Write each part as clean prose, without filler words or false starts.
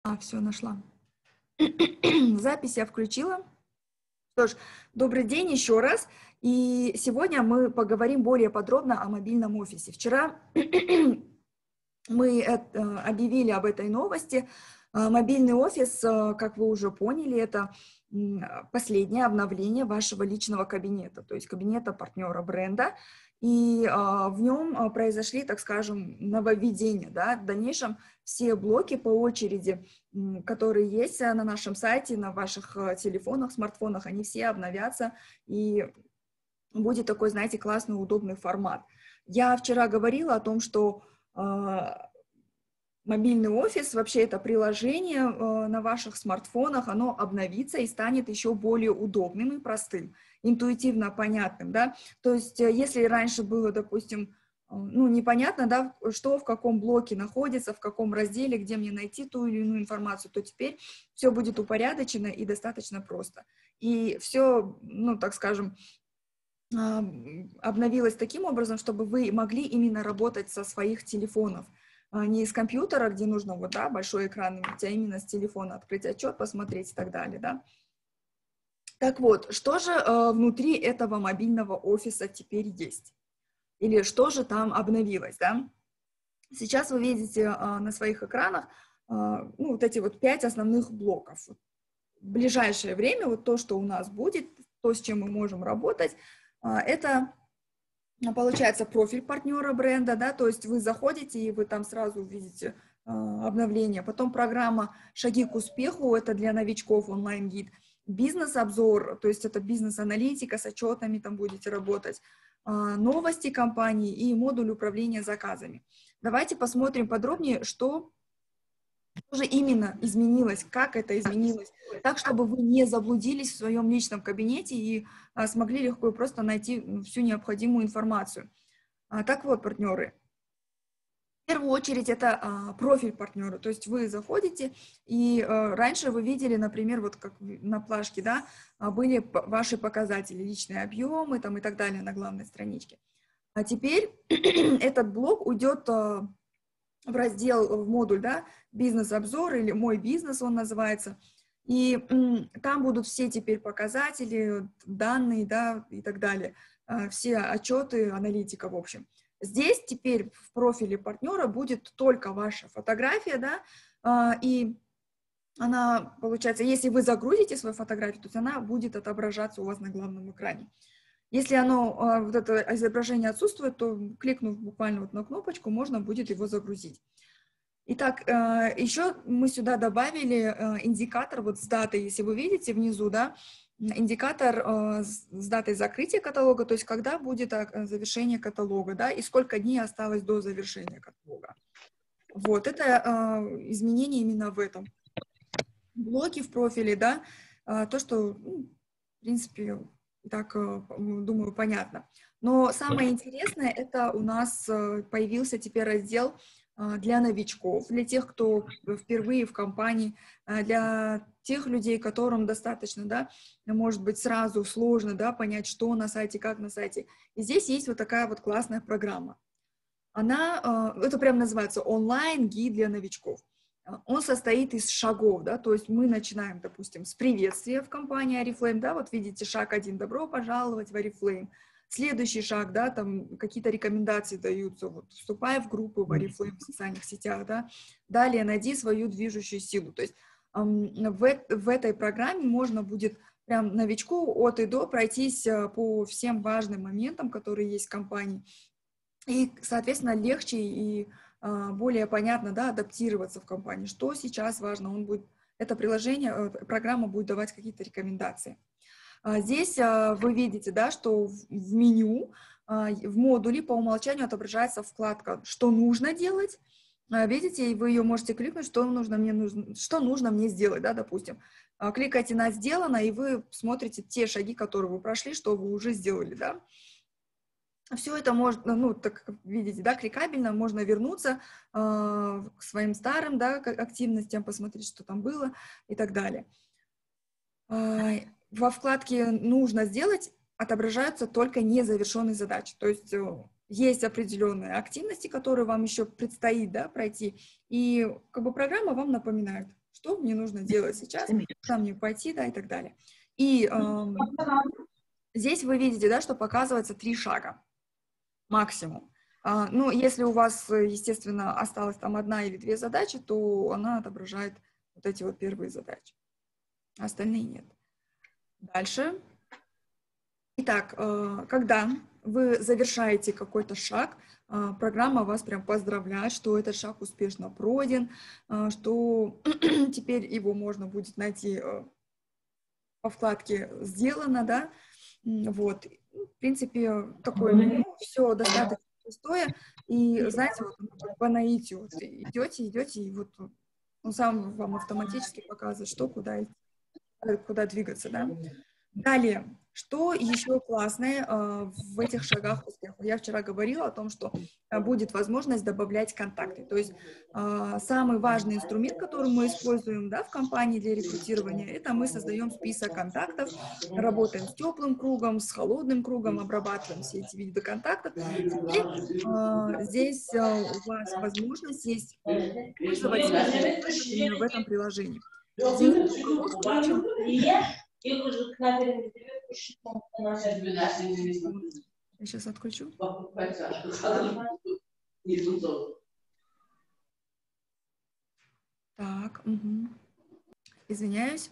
Все, нашла. Запись я включила. Что ж, добрый день еще раз. И сегодня мы поговорим более подробно о мобильном офисе. Вчера мы объявили об этой новости. Мобильный офис, как вы уже поняли, это последнее обновление вашего личного кабинета, то есть кабинета партнера бренда. И в нем произошли, так скажем, нововведения. Да? В дальнейшем все блоки по очереди, которые есть на нашем сайте, на ваших телефонах, смартфонах, они все обновятся, и будет такой, знаете, классный, удобный формат. Я вчера говорила о том, что мобильный офис, вообще это приложение на ваших смартфонах, оно обновится и станет еще более удобным и простым, интуитивно понятным, да. То есть если раньше было, допустим, непонятно, да, что в каком блоке находится, в каком разделе, где мне найти ту или иную информацию, то теперь все будет упорядочено и достаточно просто. И все, так скажем, обновилось таким образом, чтобы вы могли именно работать со своих телефонов, не из компьютера, где нужно большой экран иметь, а именно с телефона открыть отчет, посмотреть и так далее, да. Так вот, что же внутри этого мобильного офиса теперь есть? Или что же там обновилось, да? Сейчас вы видите на своих экранах вот эти 5 основных блоков. В ближайшее время то, что у нас будет, то, с чем мы можем работать, это получается профиль партнера бренда, да, то есть вы заходите и вы там сразу увидите обновление. Потом программа «Шаги к успеху», это для новичков онлайн-гид. Бизнес-обзор, то есть это бизнес-аналитика, с отчетами там будете работать. Новости компании и модуль управления заказами. Давайте посмотрим подробнее, что же именно изменилось, как это изменилось, так, чтобы вы не заблудились в своем личном кабинете и смогли легко и просто найти всю необходимую информацию. Так вот, партнеры, в первую очередь это профиль партнера, то есть вы заходите, и раньше вы видели, например, вот как на плашке, да, были ваши показатели, личные объемы там, и так далее на главной страничке. А теперь этот блок уйдет в раздел, в модуль, да, бизнес-обзор или мой бизнес он называется, и там будут все теперь показатели, данные, да, и так далее, все отчеты, аналитика, в общем. Здесь теперь в профиле партнера будет только ваша фотография, да, и она, получается, если вы загрузите свою фотографию, то есть она будет отображаться у вас на главном экране. Если вот это изображение отсутствует, то, кликнув буквально на кнопочку, можно будет его загрузить. Итак, еще мы сюда добавили индикатор с датой, если вы видите внизу, да, индикатор с датой закрытия каталога, то есть когда будет завершение каталога, да, и сколько дней осталось до завершения каталога. Вот, это изменение именно в этом блоке в профиле, да, то, что, в принципе, так, думаю, понятно. Но самое интересное, это у нас появился теперь раздел для новичков, для тех, кто впервые в компании, для тех людей, которым достаточно, да, может быть, сразу сложно, да, понять, что на сайте, как на сайте. И здесь есть вот такая вот классная программа. Это прям называется онлайн-гид для новичков. Он состоит из шагов, да, то есть мы начинаем, допустим, с приветствия в компании Oriflame, да, вот видите, шаг 1, добро пожаловать в Oriflame. Следующий шаг, да, там какие-то рекомендации даются, вот, вступай в группу в Oriflame в социальных сетях, да, далее найди свою движущую силу, то есть в этой программе можно будет прям новичку от и до пройтись по всем важным моментам, которые есть в компании, и, соответственно, легче и более понятно, да, адаптироваться в компании, что сейчас важно, это приложение, программа будет давать какие-то рекомендации. Здесь вы видите, да, что в меню, в модуле по умолчанию отображается вкладка «Что нужно делать?». Видите, вы ее можете кликнуть, что нужно мне сделать, да, допустим. Кликайте на «Сделано», и вы смотрите те шаги, которые вы прошли, что вы уже сделали, да. Все это можно, так как видите, да, кликабельно, можно вернуться к своим старым, да, активностям, посмотреть, что там было и так далее. Во вкладке «Нужно сделать» отображаются только незавершенные задачи, то есть есть определенные активности, которые вам еще предстоит, да, пройти, и как бы программа вам напоминает, что мне нужно делать сейчас, куда мне пойти, да, и так далее. И здесь вы видите, да, что показывается 3 шага максимум. Ну, если у вас, естественно, осталась там 1 или 2 задачи, то она отображает вот эти вот первые задачи. Остальные нет. Дальше. Итак, когда вы завершаете какой-то шаг, программа вас прям поздравляет, что этот шаг успешно пройден, что теперь его можно будет найти по вкладке «Сделано», да, вот. В принципе, такое меню, все достаточно простое, и, знаете, вот по наитию, вот, идете, и вот он сам вам автоматически показывает, что, куда двигаться, да. Далее, что еще классное в этих шагах к успеху? Я вчера говорила о том, что будет возможность добавлять контакты. То есть самый важный инструмент, который мы используем, да, в компании для рекрутирования, это мы создаем список контактов, работаем с теплым кругом, с холодным кругом, обрабатываем все эти виды контактов. Теперь здесь у вас возможность есть использовать список контактов именно в этом приложении. Здесь уголок включен. Я сейчас отключу. Так, угу. Извиняюсь.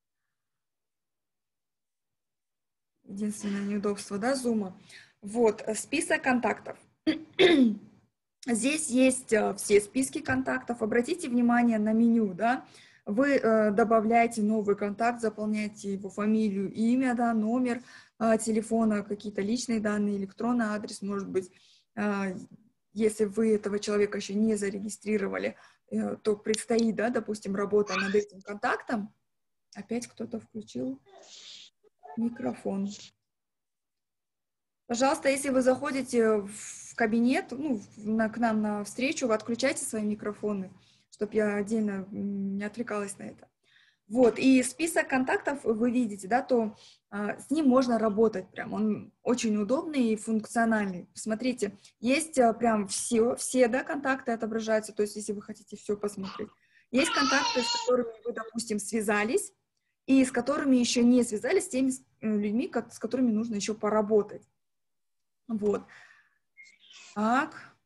Единственное неудобство, да, зума. Вот, список контактов. Здесь есть все списки контактов. Обратите внимание на меню, да. Вы добавляете новый контакт, заполняете его фамилию, имя, да, номер телефона, какие-то личные данные, электронный адрес, может быть. Если вы этого человека еще не зарегистрировали, то предстоит, да, допустим, работа над этим контактом. Опять кто-то включил микрофон. Пожалуйста, если вы заходите в кабинет, ну, к нам на встречу, вы отключайте свои микрофоны, чтобы я отдельно не отвлекалась на это. Вот, и список контактов вы видите, да, то с ним можно работать прям, он очень удобный и функциональный. Смотрите, есть прям все, да, контакты отображаются, то есть если вы хотите все посмотреть. Есть контакты, с которыми вы, допустим, связались, и с которыми еще не связались, с теми людьми, с которыми нужно еще поработать. Вот. Так.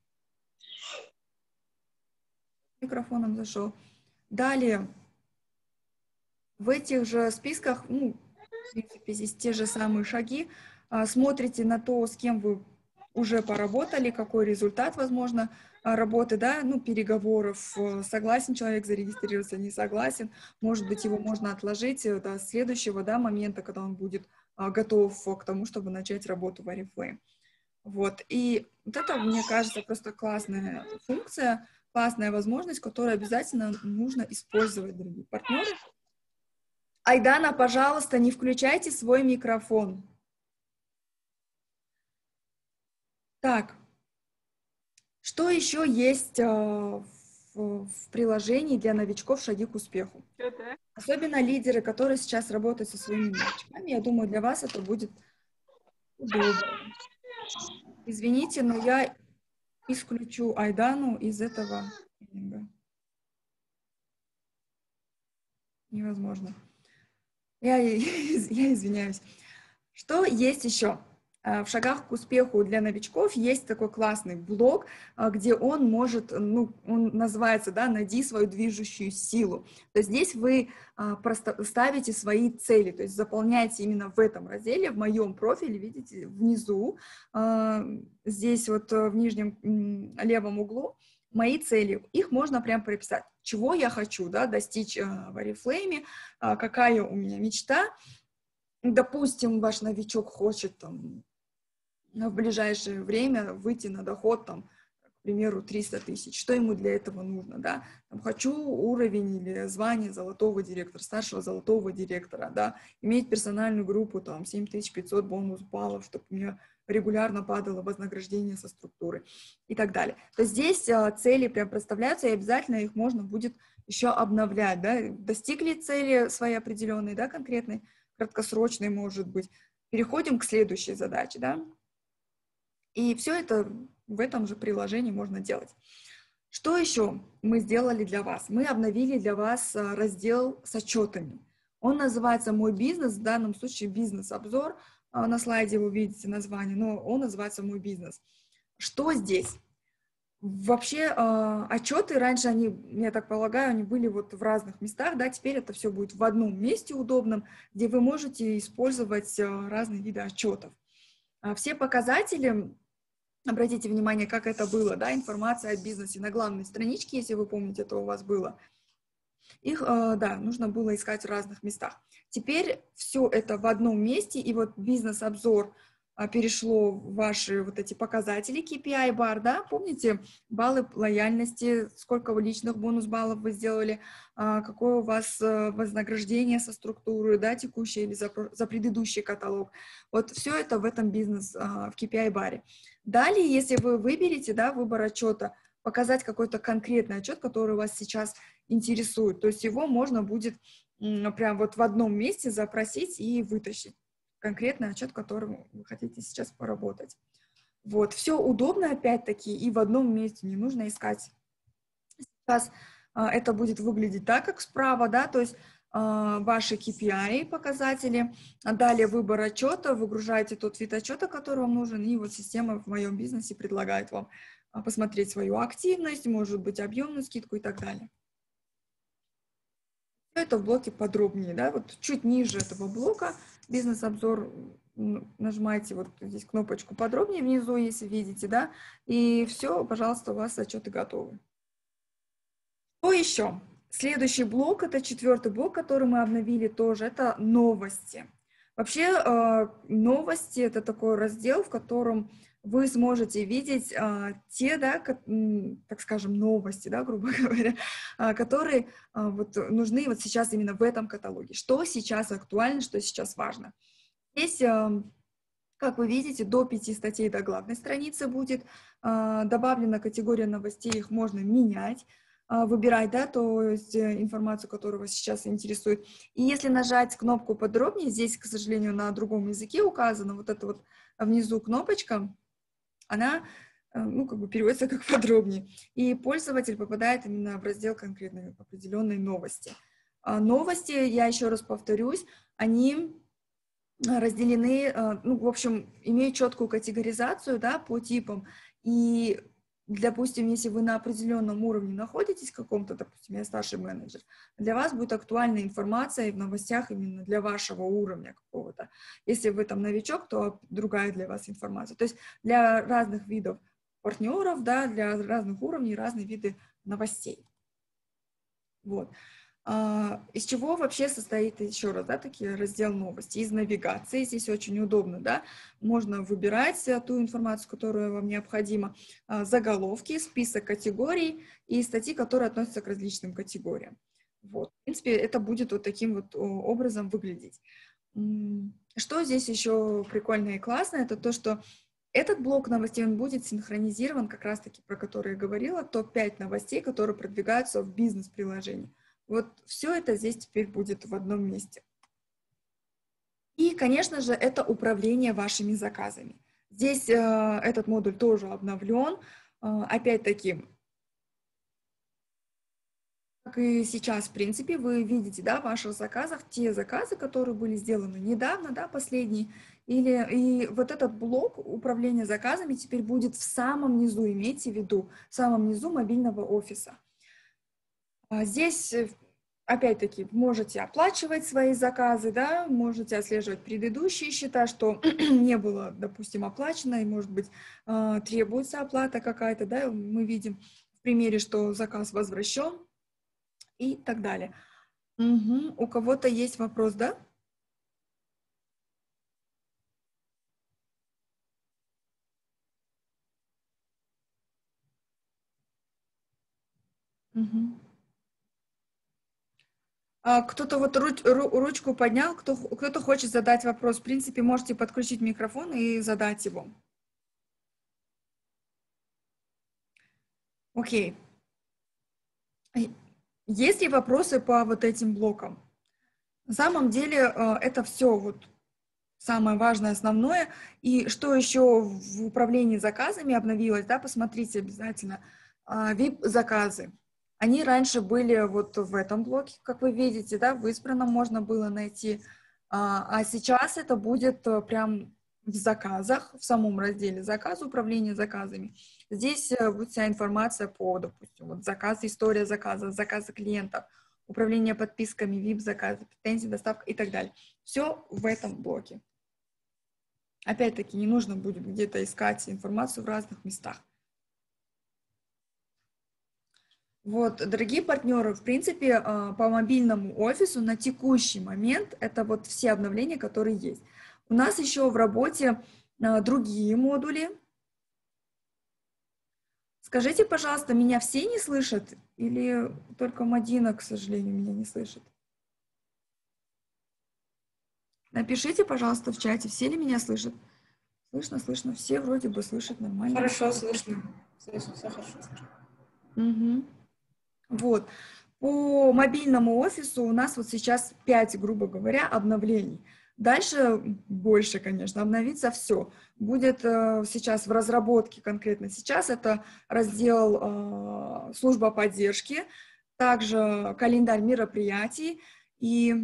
Микрофоном зашел. Далее. В этих же списках, ну, в принципе, здесь те же самые шаги. Смотрите на то, с кем вы уже поработали, какой результат, возможно, работы, да, ну, переговоров. Согласен человек зарегистрироваться, не согласен. Может быть, его можно отложить до следующего, да, момента, когда он будет готов к тому, чтобы начать работу в Oriflame. Вот. И вот это, мне кажется, просто классная функция, классная возможность, которую обязательно нужно использовать, дорогие партнеры. Айдана, пожалуйста, не включайте свой микрофон. Так, что еще есть в приложении для новичков «Шаги к успеху»? Особенно лидеры, которые сейчас работают со своими новичками. Я думаю, для вас это будет удобно. Извините, но я исключу Айдану из этого тренинга. Невозможно. Я извиняюсь. Что есть еще? В «Шагах к успеху» для новичков есть такой классный блог, где он может, ну, он называется, да, «Найди свою движущую силу». То есть здесь вы просто ставите свои цели, то есть заполняете именно в этом разделе, в моем профиле, видите, внизу, здесь вот в нижнем левом углу, мои цели, их можно прям прописать, чего я хочу, да, достичь в Oriflame, какая у меня мечта. Допустим, ваш новичок хочет там в ближайшее время выйти на доход, там, к примеру, 300 тысяч. Что ему для этого нужно, да? Там, хочу уровень или звание золотого директора, старшего золотого директора, да, иметь персональную группу, там, 7500 бонус баллов, чтобы у меня регулярно падало вознаграждение со структуры и так далее. То есть здесь цели прям проставляются, и обязательно их можно будет еще обновлять, да, достигли цели своей определенной, да, конкретной, краткосрочной, может быть. Переходим к следующей задаче, да. И все это в этом же приложении можно делать. Что еще мы сделали для вас? Мы обновили для вас раздел с отчетами. Он называется «Мой бизнес», в данном случае «Бизнес-обзор». На слайде вы видите название, но он называется «Мой бизнес». Что здесь? Вообще отчеты раньше, они, я так полагаю, они были вот в разных местах, да, теперь это все будет в одном месте удобном, где вы можете использовать разные виды отчетов. Все показатели, обратите внимание, как это было, да, информация о бизнесе на главной страничке, если вы помните, это у вас было. Их, да, нужно было искать в разных местах. Теперь все это в одном месте, и вот бизнес-обзор перешло в ваши вот эти показатели KPI-бар, да, помните, баллы лояльности, сколько вы личных бонус-баллов вы сделали, какое у вас вознаграждение со структурой, да, текущее или за предыдущий каталог. Вот все это в этом бизнес, в KPI-баре. Далее, если вы выберете, да, выбор отчета, показать какой-то конкретный отчет, который вас сейчас интересует, то есть его можно будет прям вот в одном месте запросить и вытащить. Конкретный отчет, которым вы хотите сейчас поработать. Вот, все удобно опять-таки и в одном месте, не нужно искать. Сейчас это будет выглядеть так, как справа, да, то есть ваши KPI показатели, далее выбор отчета, выгружаете тот вид отчета, который вам нужен, и вот система в моем бизнесе предлагает вам посмотреть свою активность, может быть, объемную скидку и так далее. Это в блоке подробнее, да, вот чуть ниже этого блока бизнес-обзор, нажимаете вот здесь кнопочку подробнее внизу, если видите, да, и все, пожалуйста, у вас отчеты готовы. Что еще? Следующий блок, это 4-й блок, который мы обновили тоже, это новости. Вообще новости — это такой раздел, в котором вы сможете видеть те, да, так скажем, новости, да, грубо говоря, которые вот нужны вот сейчас именно в этом каталоге. Что сейчас актуально, что сейчас важно. Здесь, как вы видите, до 5 статей до главной страницы будет добавлена категория новостей, их можно менять, выбирать, да, то есть информацию, которая вас сейчас интересует. И если нажать кнопку подробнее, здесь, к сожалению, на другом языке указана вот эта вот внизу кнопочка, она, ну, как бы переводится как подробнее. И пользователь попадает именно в раздел конкретной определенной новости. Новости, я еще раз повторюсь, они разделены, ну, в общем, имеют четкую категоризацию, да, по типам. И, допустим, если вы на определенном уровне находитесь каком-то, допустим, я старший менеджер, для вас будет актуальная информация в новостях именно для вашего уровня какого-то. Если вы там новичок, то другая для вас информация. То есть для разных видов партнеров, да, для разных уровней разные виды новостей. Вот. Из чего вообще состоит, еще раз, да, такие раздел новости? Из навигации, здесь очень удобно, да, можно выбирать ту информацию, которая вам необходима, заголовки, список категорий и статьи, которые относятся к различным категориям. Вот, в принципе, это будет вот таким вот образом выглядеть. Что здесь еще прикольно и классно, это то, что этот блок новостей, он будет синхронизирован, как раз-таки про который я говорила, топ-5 новостей, которые продвигаются в бизнес-приложении. Вот все это здесь теперь будет в одном месте. И, конечно же, это управление вашими заказами. Здесь этот модуль тоже обновлен. Опять-таки, как и сейчас, в принципе, вы видите, да, в ваших заказах те заказы, которые были сделаны недавно, да, последние. И вот этот блок управления заказами теперь будет в самом низу, имейте в виду, в самом низу мобильного офиса. Здесь, опять-таки, можете оплачивать свои заказы, да, можете отслеживать предыдущие счета, что не было, допустим, оплачено, и, может быть, требуется оплата какая-то, да, мы видим в примере, что заказ возвращен и так далее. Угу. У кого-то есть вопрос, да? Угу. Кто-то вот ручку поднял, кто-то хочет задать вопрос. В принципе, можете подключить микрофон и задать его. Окей. Есть ли вопросы по вот этим блокам? На самом деле это все вот самое важное, основное. И что еще в управлении заказами обновилось, да, посмотрите обязательно. VIP-заказы. Они раньше были вот в этом блоке, как вы видите, да, в избранном можно было найти, а сейчас это будет прям в заказах, в самом разделе «Заказ», «Управление заказами». Здесь будет вся информация по, допустим, вот заказ, история заказа, заказы клиентов, управление подписками, VIP-заказы, претензии, доставка и так далее. Все в этом блоке. Опять-таки, не нужно будет где-то искать информацию в разных местах. Вот, дорогие партнеры, в принципе, по мобильному офису на текущий момент это вот все обновления, которые есть. У нас еще в работе другие модули. Скажите, пожалуйста, меня все не слышат или только Мадина, к сожалению, меня не слышит? Напишите, пожалуйста, в чате, все ли меня слышат. Слышно, слышно, все вроде бы слышат нормально. Хорошо слышно. Слышно, все хорошо. Угу. Вот. По мобильному офису у нас вот сейчас 5, грубо говоря, обновлений. Дальше больше, конечно, обновится все. Будет сейчас в разработке конкретно. Сейчас это раздел служба поддержки, также календарь мероприятий и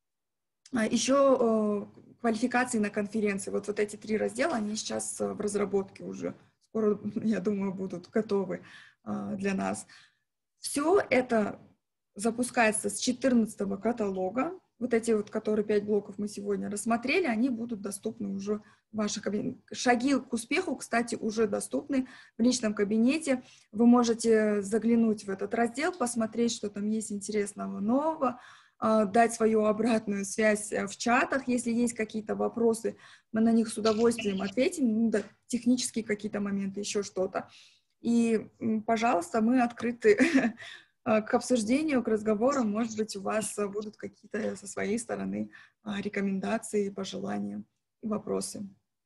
еще квалификации на конференции. Вот эти 3 раздела, они сейчас в разработке уже. Скоро, я думаю, будут готовы для нас. Все это запускается с 14-го каталога. Вот эти вот, которые 5 блоков мы сегодня рассмотрели, они будут доступны уже в ваших кабинетах. Шаги к успеху, кстати, уже доступны в личном кабинете. Вы можете заглянуть в этот раздел, посмотреть, что там есть интересного нового, дать свою обратную связь в чатах. Если есть какие-то вопросы, мы на них с удовольствием ответим. Ну, да, технические какие-то моменты, еще что-то. И, пожалуйста, мы открыты к обсуждению, к разговорам. Может быть, у вас будут какие-то со своей стороны рекомендации, пожелания и вопросы.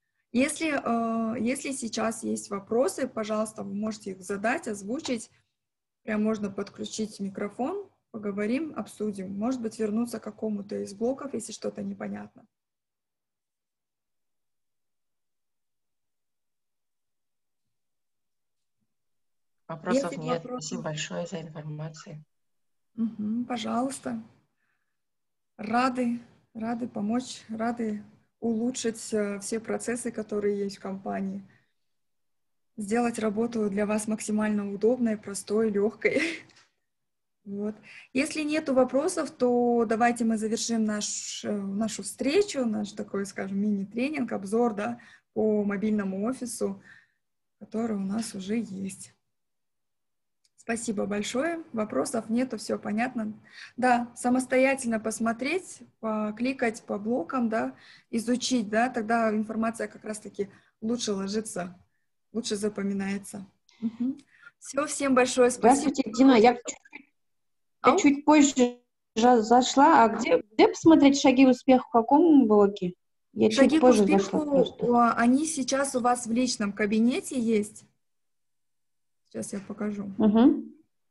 Если сейчас есть вопросы, пожалуйста, вы можете их задать, озвучить. Прям можно подключить микрофон, поговорим, обсудим. Может быть, вернуться к какому-то из блоков, если что-то непонятно. Вопросов Если нет. вопросов... Спасибо большое за информацию. Пожалуйста. Рады помочь, рады улучшить все процессы, которые есть в компании. Сделать работу для вас максимально удобной, простой, легкой. Вот. Если нет вопросов, то давайте мы завершим нашу встречу, наш такой, скажем, мини-тренинг, обзор, да, по мобильному офису, который у нас уже есть. Спасибо большое. Вопросов нету, все понятно. Да, самостоятельно посмотреть, покликать по блокам, да, изучить, да, тогда информация как раз-таки лучше ложится, лучше запоминается. Угу. Все, всем большое спасибо. Здравствуйте, Дина. Я чуть позже зашла. А где посмотреть шаги успеха? В каком блоке? Я Шаги чуть к позже зашла успеху, просто. они сейчас у вас в личном кабинете есть. Сейчас я покажу. Угу.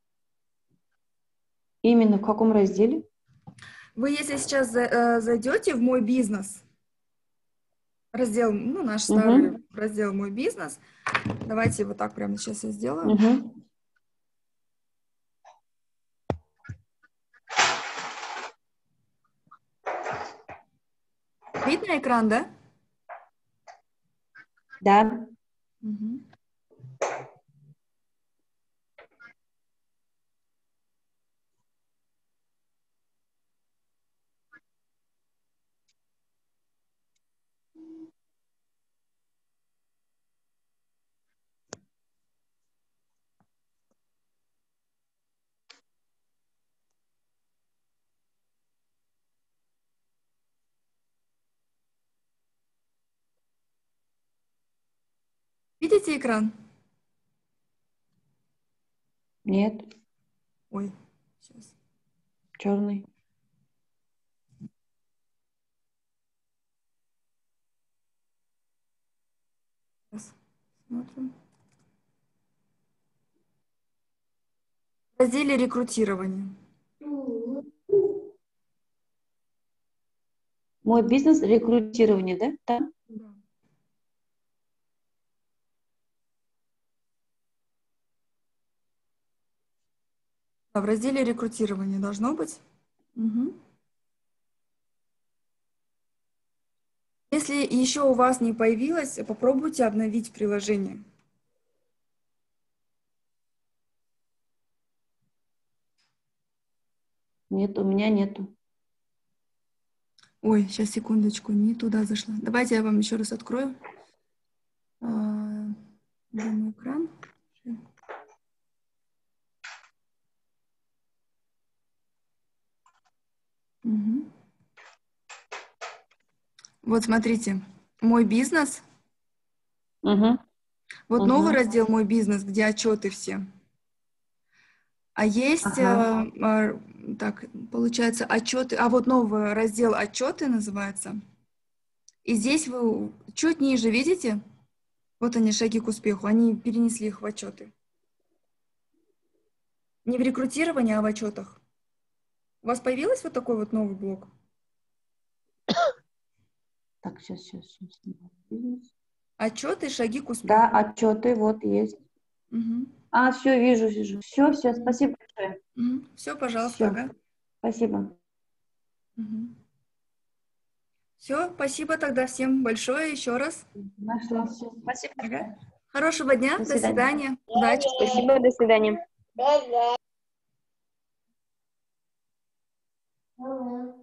Именно в каком разделе? Вы, если сейчас зайдете в «Мой бизнес», раздел, ну, наш старый раздел «Мой бизнес», давайте вот так прямо сейчас я сделаю. Видно экран, да? Да. Угу. Видите экран? Нет. Ой, сейчас. Черный. Сейчас смотрим. В разделе рекрутирования. Мой бизнес рекрутирование, да? Там? Да. В разделе рекрутирования должно быть. Мгм. Если еще у вас не появилось, попробуйте обновить приложение. Нет, у меня нету. Ой, сейчас, секундочку, не туда зашла. Давайте я вам еще раз открою. Демо-экран. Мгм. Вот смотрите, мой бизнес. Угу. Вот новый раздел «Мой бизнес», где отчеты все. А есть, Ага. так, получается, отчеты. А вот новый раздел «Отчеты» называется. И здесь вы чуть ниже, видите? Вот они, шаги к успеху. Они перенесли их в отчеты. Не в рекрутировании, а в отчетах. У вас появился вот такой вот новый блок? Так, сейчас. Отчеты, шаги к успеху. Да, отчеты, вот есть. Угу. Все, вижу. Все, спасибо большое. Угу. Все, пожалуйста. Все, Ага. спасибо. Угу. Все, спасибо тогда всем большое еще раз. Нашла все. Спасибо. Ага. Хорошего дня, До до свидания. Удачи. Спасибо, до свидания.